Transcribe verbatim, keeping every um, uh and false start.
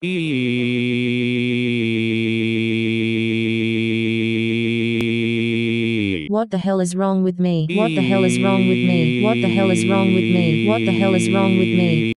What the hell is wrong with me? What the hell is wrong with me? What the hell is wrong with me? What the hell is wrong with me?